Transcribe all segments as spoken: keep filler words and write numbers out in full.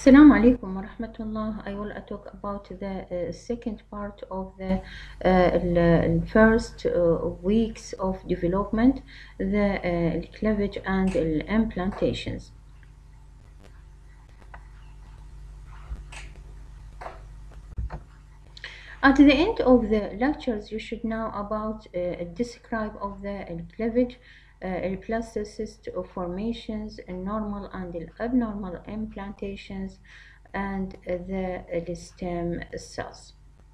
Assalamu alaikum wa rahmatullah. I will uh, talk about the uh, second part of the uh, the first uh, weeks of development, the uh, cleavage and the implantations. At the end of the lectures, you should know about uh, describe of the uh, cleavage, uh, plastocyst formations, normal and abnormal implantations, and uh, the, uh, the stem cells.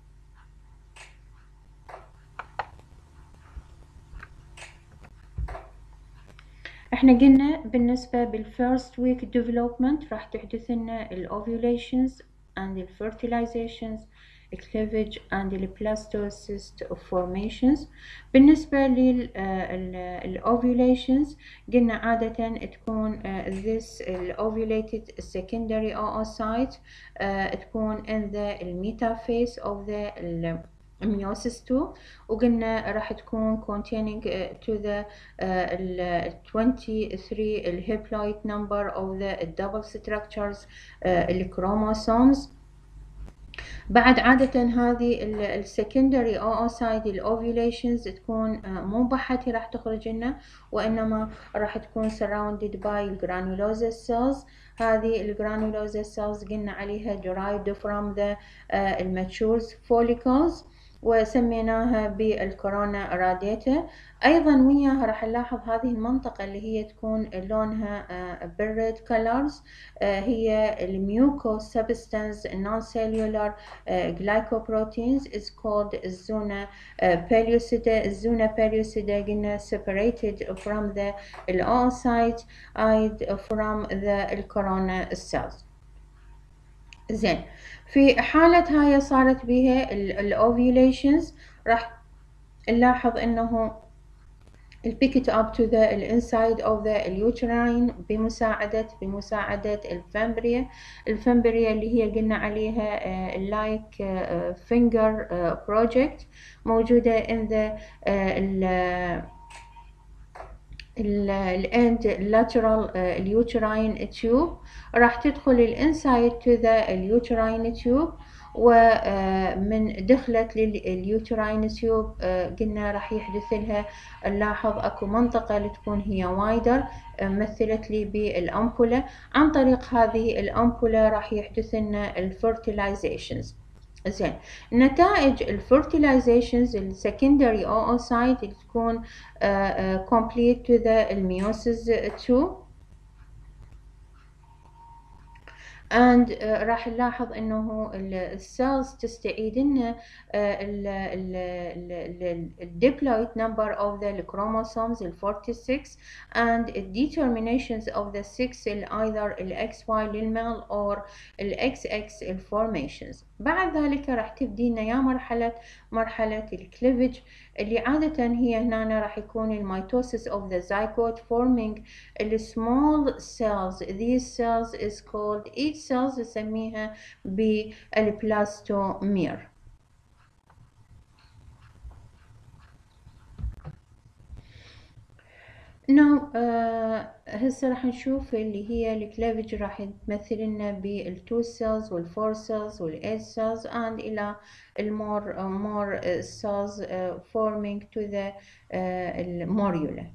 احنا قلنا بالنسبة بالفيرست ويك ديفلوبمنت راح تحدث لنا الاوفيوليشنز and الفيرتيلايزيشنز cleavage and البلاستوسيست formations. بالنسبة للأوفيوليشنز قلنا عادة تكون uh, this ovulated secondary oocyte uh, تكون in the metaphase of the meiosis two وقلنا راح تكون containing uh, to the uh, twenty-three haploid number of the double structures uh, الchromosomes. بعد عادة هذه السكندري oocyte الاوفيوليشنز تكون uh, مو بحتي راح تخرج لنا وإنما راح تكون surrounded by granulosous cells. هذه الجرانولوزا cells قلنا عليها derived from the uh, mature follicles وسميناها بالكورونا راديتا. أيضا وياها راح نلاحظ هذه المنطقة اللي هي تكون لونها بالريد كولرز هي الميوكو سبستانس non cellular glycoproteins is called الزونا pellucida. الزونا pellucida قلنا separated from the oocyte from the الكورونا cells. زين في حالة هاي صارت بها الاوفيوليشنز راح نلاحظ انه البيكت اب تو ذا الانسايد اوف ذا اليوتراين بمساعدة بمساعدة الفمبريا. الفمبريا اللي هي قلنا عليها لايك فينجر بروجكت موجودة in the الاند lateral اليوتراين تيوب راح تدخل الانسايد تو ذا اليوتراين تيوب ومن دخلت لليوتراين تيوب قلنا راح يحدث لها نلاحظ اكو منطقة اللي تكون هي وايدر مثلت لي بالأمبولة. عن طريق هذه الأمبولة راح يحدث لنا الفيرتيلايزيشنز. زين نتائج الفيرتيلايزيشنز السكندري oocyte اللي تكون uh, uh, complete to the الميوسيس two and uh, راح نلاحظ انه السيلز تستعيد لنا الديبلويد number of the chromosomes ال forty-six and determinations of the six either ال إكس واي للميل or ال إكس إكس الفورميشنز. بعد ذلك راح تبدي لنا يا مرحلة مرحلة الكليفج اللي عادة هي هنا راح يكون الميتوسيس of the zygote forming ال small cells. These cells is called each cells نسميها بالبلاستومير. نو no, uh, هسه راح نشوف اللي هي الكليفج راح تمثل لنا بالتو سيلز والفور سيلز والايت سيلز and الى المور مور cells uh, forming to the uh, morula.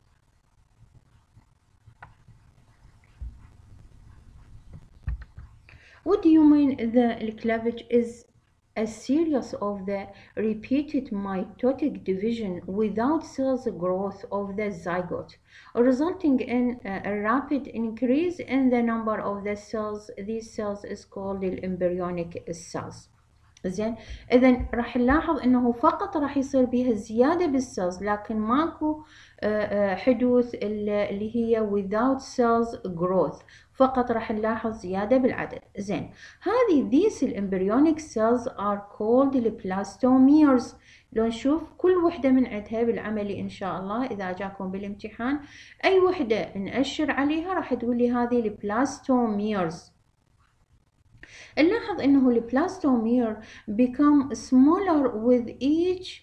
What do you mean the cleavage is a series of the repeated mitotic division without cells growth of the zygote, resulting in a rapid increase in the number of the cells. These cells is called the embryonic cells. زين اذا راح نلاحظ انه فقط راح يصير بها زياده بالسيلز لكن ماكو حدوث اللي هي without cells growth فقط راح نلاحظ زياده بالعدد. زين هذه these الامبريونيك cells are called البلاستوميرز. لو نشوف كل وحده من عندها بالعملي ان شاء الله اذا جاكم بالامتحان اي وحده نأشر عليها راح تقول لي هذه البلاستوميرز. نلاحظ انه البلاستومير become smaller with each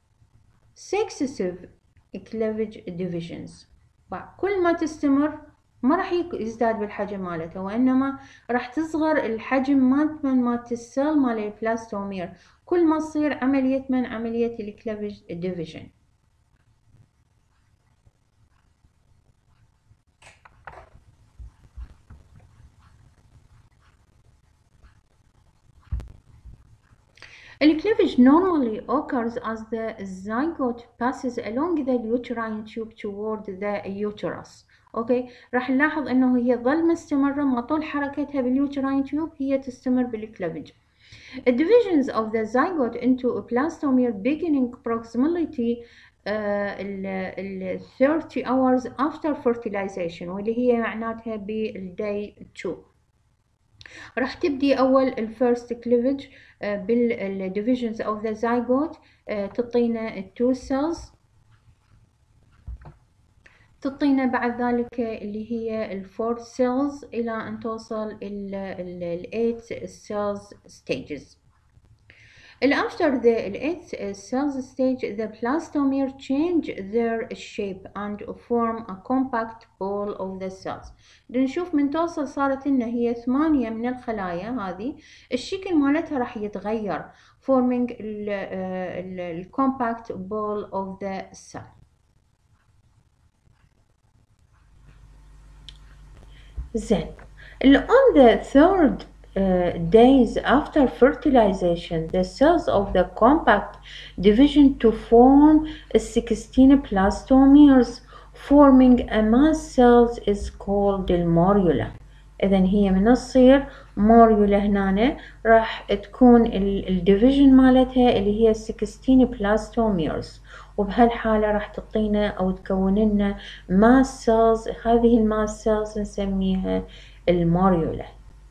successive cleavage divisions. كل ما تستمر ما راح يزداد بالحجم مالته، وإنما راح تصغر الحجم مالت من مالت السيل مال البلاستومير كل ما تصير عملية من عملية الكليفج ديفيجن. الcleavage normally occurs as the zygote passes along the uterine tube toward the uterus. اوكي، راح نلاحظ انه هي ظل مستمرة ما طول حركتها بالuterine tube هي تستمر بالcleavage. The divisions of the zygote into a blastomere beginning approximately ال thirty hours after fertilization، واللي هي معناتها بالday two. راح تبدي أول الفيرست كليفج بالديفيجنز أوف ذا زايجوت، تعطينا التو سيلز، تعطينا بعد ذلك اللي هي الفور سيلز إلى أن توصل الإيت سيلز ستيجز. After the eighth cells stage, the blastomere change their shape and form a compact ball of the cells. نشوف من توصل صارت لنا هي ثمانية من الخلايا هذه، الشكل مالتها راح يتغير forming ال compact ball of the cell. زين. On the third Uh, days after fertilization, the cells of the compact division to form sixteen blastomeres, forming a mass cells is called the morula. إذن هي من تصير morula هنا راح تكون الديفيجن مالتها اللي هي sixteen blastomeres، وبهالحالة راح تعطينا أو تكون لنا mass cells. هذه الماس cells نسميها الموريولا.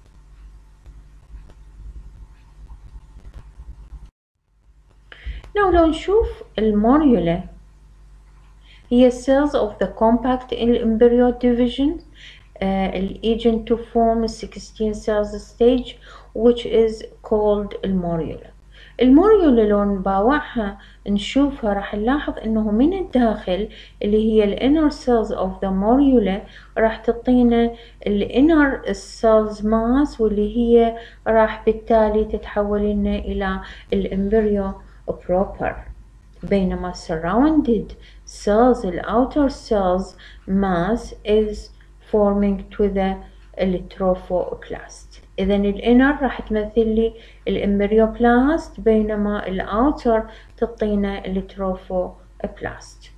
Now لو نشوف الموريولا هي cells of the compact embryo division uh, agent to form sixteen cells stage which is called الموريولا. الموريولا لو نباوعها نشوفها راح نلاحظ انه من الداخل اللي هي ال inner cells of the morula راح تعطينا ال inner cells mass، واللي هي راح بالتالي تتحول لنا الى الامبريو proper، بينما surrounded cells ال outer cells mass is forming to the trophoblast. إذا الانر راح تمثل لي الامبريوبلاست، بينما الاوتر تعطينا التروفوبلاست.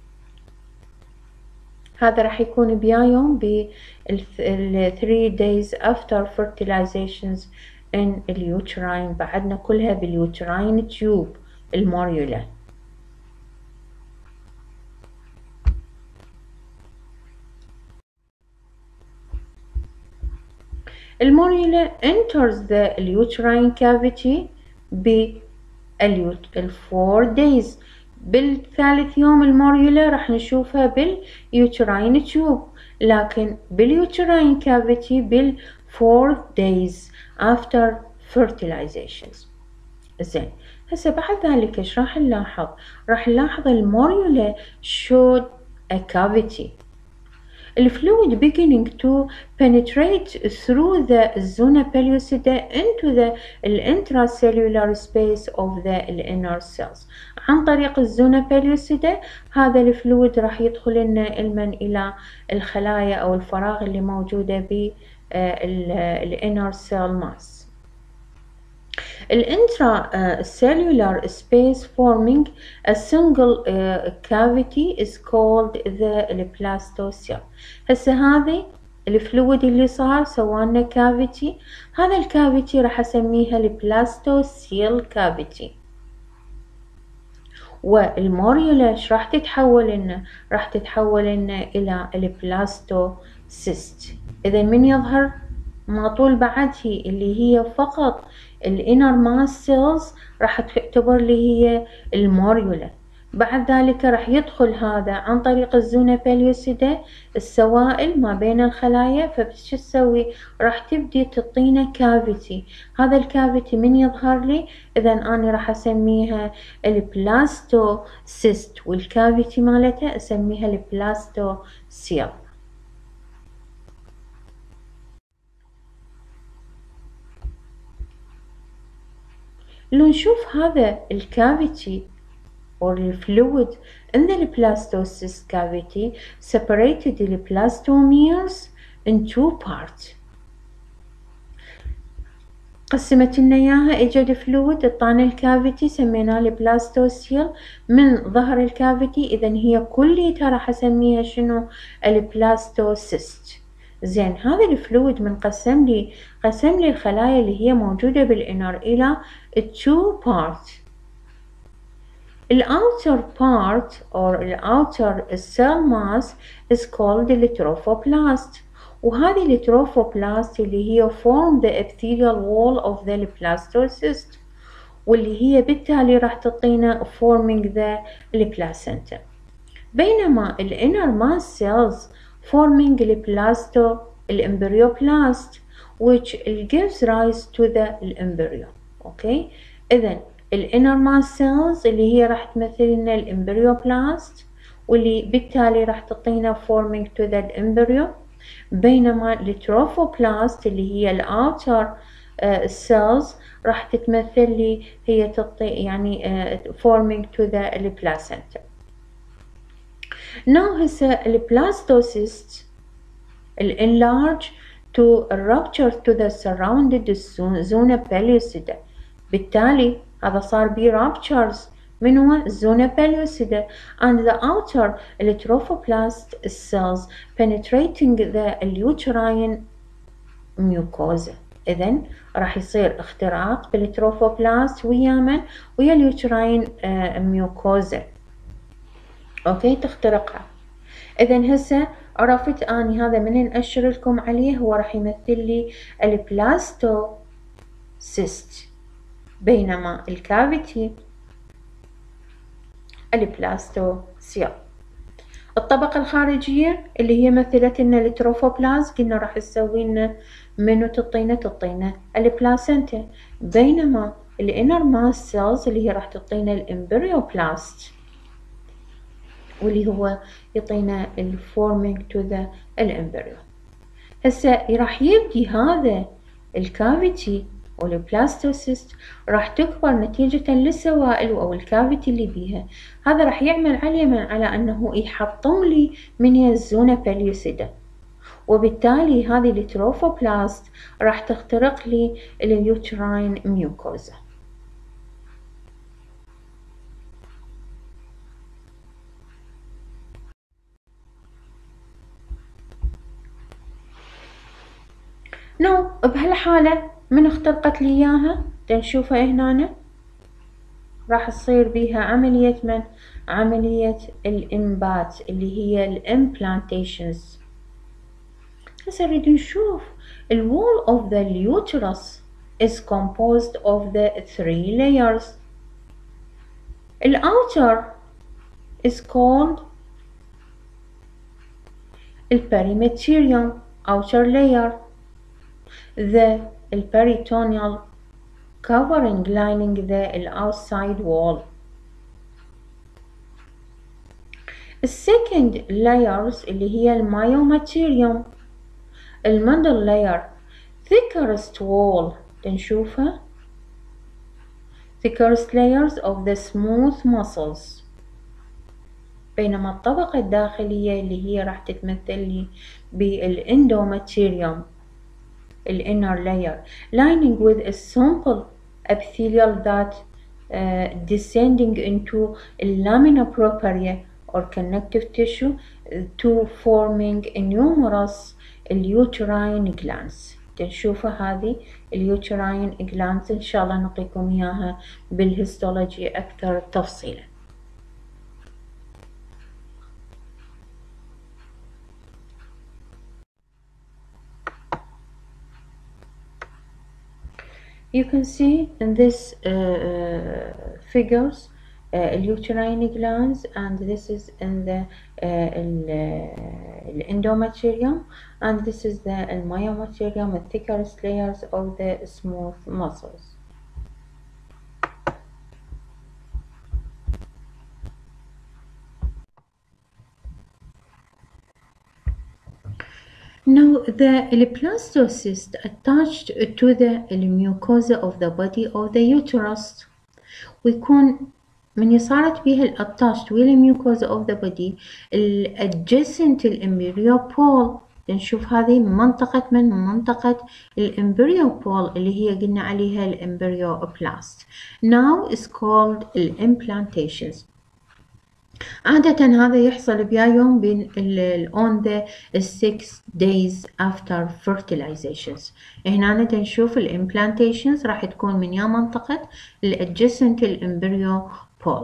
هذا راح يكون بيايوم بال three days after fertilizations in اليوتراين. بعدنا كلها باليوتراين تيوب الموريولا. الموريولا enters the uterine cavity بال four days. بالثالث يوم الموريولا راح نشوفها باليوتراين تيوب، لكن باليوتراين كافيتي بال four days after fertilizations. زين، هسه بعد ذلك ايش راح نلاحظ؟ راح نلاحظ الموريولا showed a cavity. The fluid beginning to penetrate through the zona pellucida into the intracellular space of the inner cells. عن طريق الزونة pellucida هذا الفلويد راح يدخل لنا المن إلى الخلايا أو الفراغ اللي موجودة ب inner cell mass. Intracellular space forming a single uh, cavity is called the blastocell. هسه هذه الفلويد اللي صار سوالنا كافيتي، هذا الكافيتي راح اسميها البلاستوسيل كافيتي. والموريولا ايش راح تتحول لنا؟ راح تتحول لنا الى البلاستوسيست. اذا من يظهر ما طول بعد هي اللي هي فقط الانر ماس سيلز راح تعتبر لي هي الموريولا. بعد ذلك راح يدخل هذا عن طريق الزونة pellucida السوائل ما بين الخلايا، فبش تسوي؟ راح تبدي تعطينا كافيتي. هذا الكافيتي من يظهر لي؟ اذا انا راح اسميها البلاستوسيست، والكافيتي مالتها اسميها البلاستوسيل. لو نشوف هذا الكافيتي or the fluid in the blastocyst cavity separated the blastomeres in two parts. قسمت لنا اياها، اجى الفلويد اعطانا الكافيتي سميناه البلاستوسيل من ظهر الكافيتي، اذا هي كليتها راح اسميها شنو؟ البلاستوسيست. زين هذا الفلويد من قسم لي قسم لي الخلايا اللي هي موجودة بالانر الى two parts. The outer part or the outer cell mass is called the trophoblast. وهذه التروفوبلاست اللي هي form the epithelial wall of the blastocyst، واللي هي بالتالي راح تعطينا forming the placenta. بينما ال inner mass cells forming the blasto embryoblast which gives rise to the embryo. اوكي، اذا ال inner mass cells اللي هي راح تمثل لنا الامبريوبلاست، واللي بالتالي راح تعطينا forming to the embryo. بينما التروفوبلاست اللي هي الاوتر cells راح تتمثل لي هي تعطي يعني uh, forming to the placenta. Now هسه البلاستوسيست enlarge to rupture to the surrounded zona pellucida، بالتالي هذا صار بي ruptures من هو zona pellucida and the outer trophoblast cells penetrating the uterine mucosa. إذن راح يصير اختراق بالتروفوبلاست ويا من؟ ويا اليوتراين ميوكوزا. اوكي، تخترقها. إذن هسه عرفت اني هذا من نأشر لكم عليه هو راح يمثل لي البلاستوسيست، بينما الكافيتي البلاستوسيل. الطبقة الخارجية اللي هي مثلت لنا التروفوبلاست قلنا راح تسوي لنا منو تعطينا تعطينا البلاسنتا، بينما الانر ماس سيلز اللي هي راح تعطينا الامبريوبلاست واللي هو يعطينا الفورمينج تو ذا الامبريو. هسه راح يبدي هذا الكافيتي والبلاستوسيست راح تكبر نتيجة للسوائل أو الكافيتي اللي بيها، هذا راح يعمل عليه من على أنه يحطم لي من الزونة بليوسيدا، وبالتالي هذه التروفوبلاست راح تخترق لي اليوتراين ميوكوزا. نو بهالحالة من اخترقت لي اياها تنشوفها هنا راح تصير بيها عملية من عملية الإنبات اللي هي الامبلانتيشنز. هسه نريد نشوف ال wall of the uterus is composed of the three layers. ال outer is called ال perimeterium outer layer. The peritoneal covering lining the outside wall. The second layers اللي هي المايوماتيريوم. الميدل layer thickest wall تنشوفها thickest layers of the smooth muscles، بينما الطبقة الداخلية اللي هي راح تتمثل لي بالاندوماتيريوم الinner layer lining with a simple epithelial that uh, descending into lamina propria or connective tissue to forming numerous uterine glands. تنشوفوا هذه اليوتراين glands إن شاء الله نعطيكم إياها بالهيستولوجي أكثر تفصيلا. You can see in this uh, figures uh, uterine glands, and this is in the uh, endometrium, and this is the myometrium, the thickest layers of the smooth muscles. Now the blastocyst attached to the mucosa of the body of the uterus ويكون من صارت بيها الاتاشت ويا الميوكوزا of the body ال adjacent الامبريو بول. نشوف هذه منطقة من منطقة الامبريو بول اللي هي قلنا عليها الامبريو بلاست. Now is called implantations. عادة هذا يحصل بيا يوم بين on the six days after fertilizations. هنا نشوف الامبلانتيشنز راح تكون من يا منطقة الادجسنت الامبريو بول.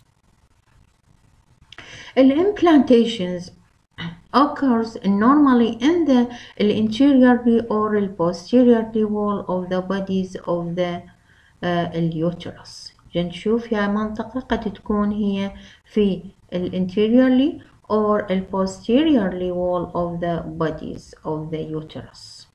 الامبلانتيشنز occurs normally in the anteriorly or posteriorly wall of the bodies of the uh, uterus. نشوف يا منطقة قد تكون هي في الانتيريورلي or posteriorly wall of the bodies of the uterus.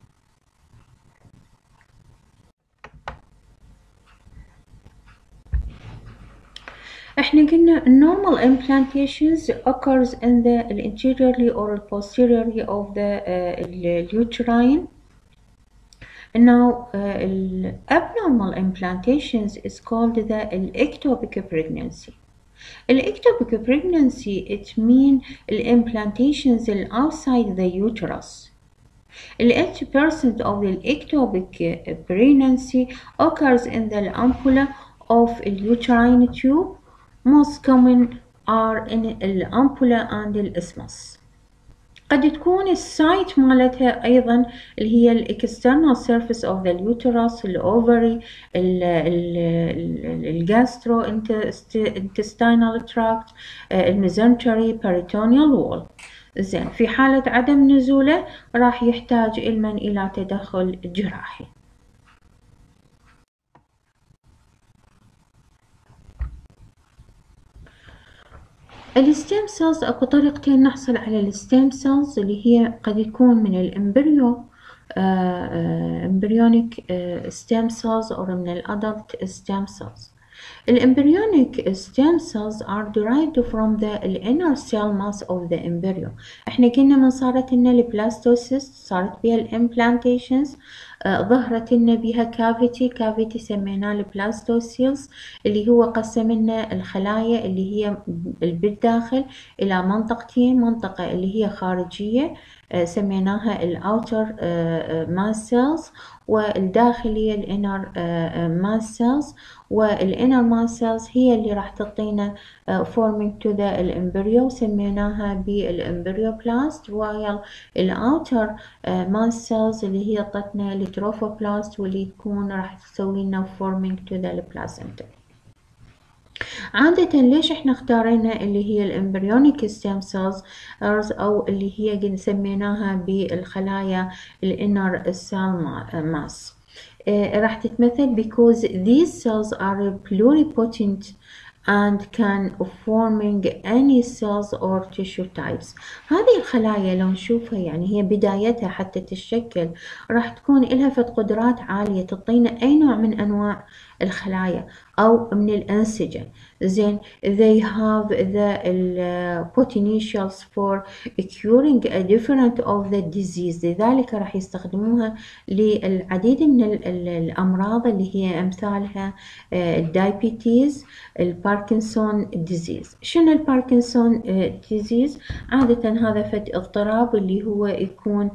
احنا قلنا normal implantations occurs in the anteriorly or posteriorly of the uh, uterine. Now uh, abnormal implantations is called the ectopic pregnancy. Ectopic pregnancy it mean implantations outside the uterus. eighty percent of the ectopic pregnancy occurs in the ampulla of the uterine tube. Most common are in the ampulla and the isthmus. قد تكون السايت مالتها أيضا اللي هي ال external surface of the uterus, الأوفري, الجاسترو intestinal tract, الميزنتري peritoneal wall. زين في حالة عدم نزوله راح يحتاج علما إلى تدخل جراحي. الستيم سيلز اكو طريقتين نحصل على الستيم سيلز اللي هي قد يكون من الامبريو امبريونيك ستيم سيلز او من الادلت ستيم سيلز. الامبريونيك stem cells are derived from the inner cell mass of the embryo. احنا قلنا من صارت لنا البلاستوسيست صارت بها الامبلانتيشنز آه ظهرت لنا بها كافيتي كافيتي سميناه البلاستوسيلز اللي هو قسم لنا الخلايا اللي هي بالداخل الى منطقتين، منطقة اللي هي خارجية آه سميناها الاوتر ماس سيلز والداخلية الانر ماس سيلز. والانر ماس سيلز هي اللي راح تعطينا forming to the الامبريو سميناها بالامبريو بلاست، while الاوتر ماس سيلز اللي هي عطتنا التروفوبلاست واللي تكون راح تسوي لنا forming to the البلاسنتا. عادة ليش احنا اختارينا اللي هي الامبريونيك ستيم سيلز او اللي هي سميناها بالخلايا الانر سيل ماس؟ راح تتمثل because these cells are pluripotent and can forming any cells or tissue types. هذه الخلايا لو نشوفها يعني هي بدايتها حتى تتشكل راح تكون لها فد قدرات عالية تعطينا أي نوع من أنواع الخلايا أو من الأنسجة. زين they have the potentials for curing a different of the disease، لذلك راح يستخدموها للعديد من الأمراض اللي هي أمثالها الدايبيتيز، الباركنسون ديزيز. شنو الباركنسون ديزيز؟ عادة هذا فد اضطراب اللي هو يكون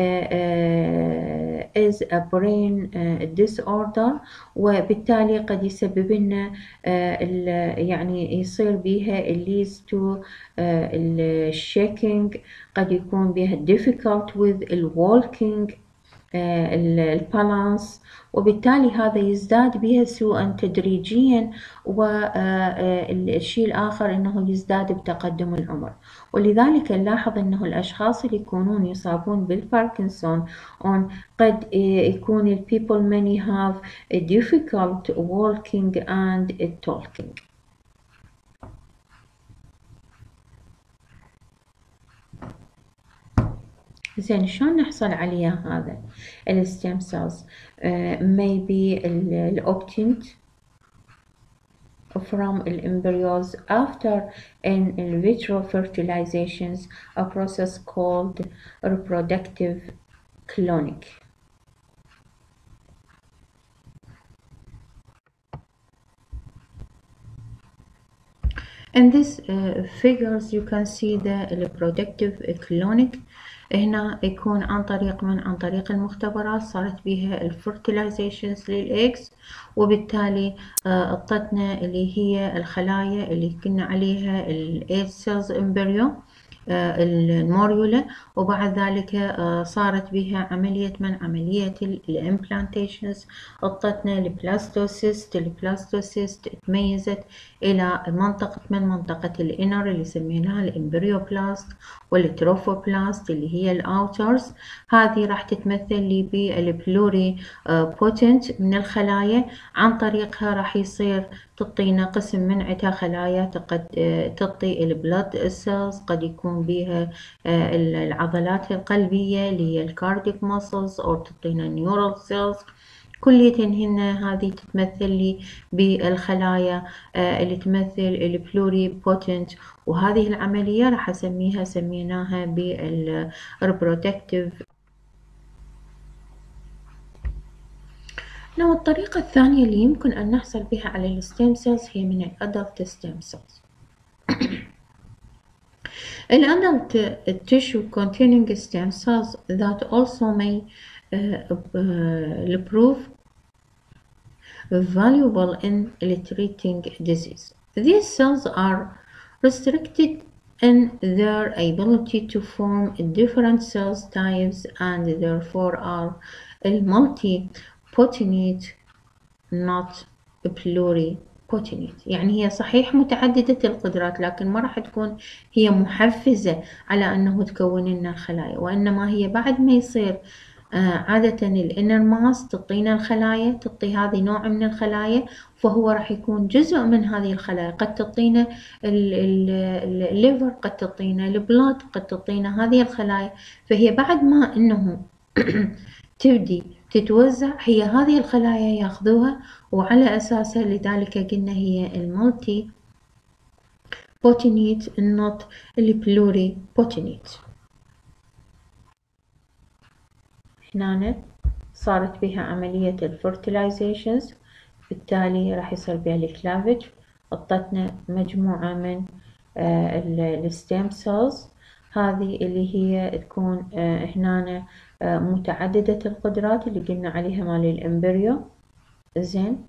is a brain disorder وبالتالي قد يسبب لنا يعني يصير بيها leads to الشيكينج، قد يكون بها difficult with الwalking البالانس، وبالتالي هذا يزداد بها سوءا تدريجيا. والشيء الآخر أنه يزداد بتقدم العمر، ولذلك نلاحظ أنه الأشخاص اللي يكونون يصابون بالباركنسون قد يكون ال people many have a difficult walking and talking. زين شلون نحصل عليها هذا الستيم سيلز؟ uh, maybe الأوبتنت from embryos after in vitro fertilizations, a process called reproductive cloning. In these uh, figures you can see the reproductive cloning. هنا يكون عن طريق من عن طريق المختبرات صارت بها الفرتلايزيشنز للإكس، وبالتالي اعطتنا اللي هي الخلايا اللي كنا عليها الإيت سيلز امبريو الموريولا، وبعد ذلك صارت بها عملية من عملية الامبلانتيشنز، اعطتنا البلاستوسيست. البلاستوسيست تميزت إلى منطقة من منطقة الإنر اللي سميناها الإمبريوبلاست، والتروفوبلاست اللي هي الأوترز. هذه راح تتمثل لي بالبلوري بوتنت من الخلايا، عن طريقها راح يصير تعطينا قسم من عدة خلايا قد تعطي البلد سيلز، قد يكون بها العضلات القلبية اللي هي الكارديك ماسلز، أو تعطينا نيورال سيلز. كليتهن هذه تتمثل لي بالخلايا اللي تمثل البلوري بوتنت، وهذه العملية راح أسميها سميناها بالريبرودكتيف. نوع الطريقة الثانية اللي يمكن أن نحصل بها على الستيم سيلز هي من الأدلت ستيم سيلز. الأدلت tissue containing stem cells that also may uh, uh, prove valuable in treating disease. These cells are restricted in their ability to form different cell types and therefore are multipotent not pluripotent. يعني هي صحيح متعددة القدرات، لكن ما راح تكون هي محفزة على أنه تكون لنا الخلايا، وإنما هي بعد ما يصير آه عادة الانر ماس تعطينا الخلايا، تعطي هذه نوع من الخلايا، فهو راح يكون جزء من هذه الخلايا. قد تعطينا الليفر، قد تعطينا البلاد، قد تعطينا هذه الخلايا. فهي بعد ما انه تبدي تتوزع، هي هذه الخلايا ياخذوها، وعلى اساسها لذلك قلنا هي المالتي بوتينيت النوت البلوري بوتينيت. هنا صارت بها عملية الفرتلايزيشنز، بالتالي راح يصير بها الكلافج، اعطتنا مجموعة من الستيم سيلز. هذه اللي هي تكون هنا متعددة القدرات اللي قلنا عليها مال الامبريو. زين،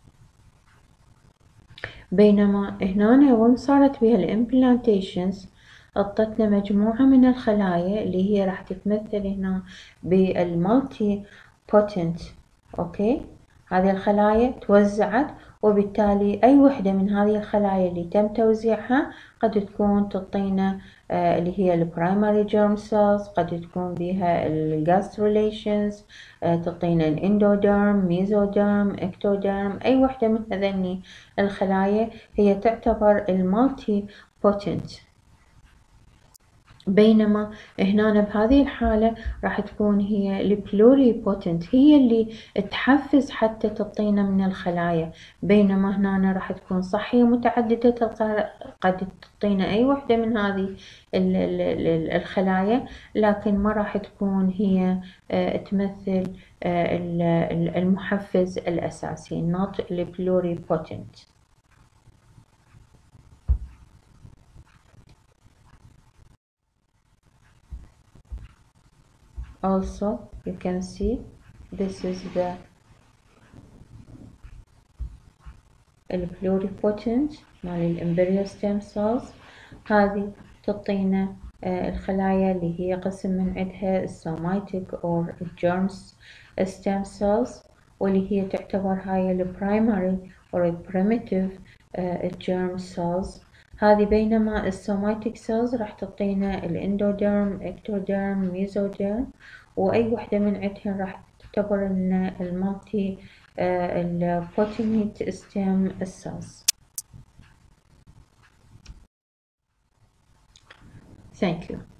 بينما هنا وين صارت بها الامبلانتيشنز اعطتنا مجموعة من الخلايا اللي هي راح تتمثل هنا بالمالتي بوتنت. اوكي، هذه الخلايا توزعت، وبالتالي اي وحدة من هذه الخلايا اللي تم توزيعها قد تكون تعطينا آه اللي هي البرايمري جيرم سيلز، قد تكون بها الجاستريليشنز، آه تعطينا الاندوديرم، ميزوديرم، اكتوديرم. اي وحدة من هذني الخلايا هي تعتبر المالتي بوتنت. بينما هنا بهذه الحالة راح تكون هي البلوري بوتنت، هي اللي تحفز حتى تعطينا من الخلايا. بينما هنا راح تكون صحية متعددة قد تعطينا أي وحدة من هذه الخلايا، لكن ما راح تكون هي تمثل المحفز الأساسي not pluripotent. Also you can see this is the pluripotent مال الامبريو ستيم سيلز. هذه تعطينا الخلايا اللي هي قسم من عندها السوماتيك or germ stem cells، واللي هي تعتبر هاي البرايمري or primitive germ cells. هذه بينما السوماتيك سيلز راح تعطينا الاندوديرم، اكتوديرم، ميزوديرم، واي وحدة من عندهن راح تعتبر ان المالتي البوتينيت ستيم cells. Thank you.